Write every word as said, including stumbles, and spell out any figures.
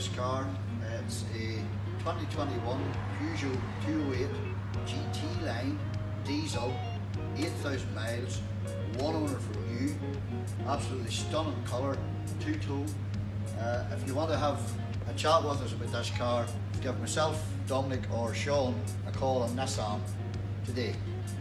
this car. It's a twenty twenty-one Peugeot two oh eight G T Line diesel, eight thousand miles, one owner for new, absolutely stunning colour, two-tone. Uh, if you want to have a chat with us about this car, give myself, Dominic or Sean a call on Nissan today.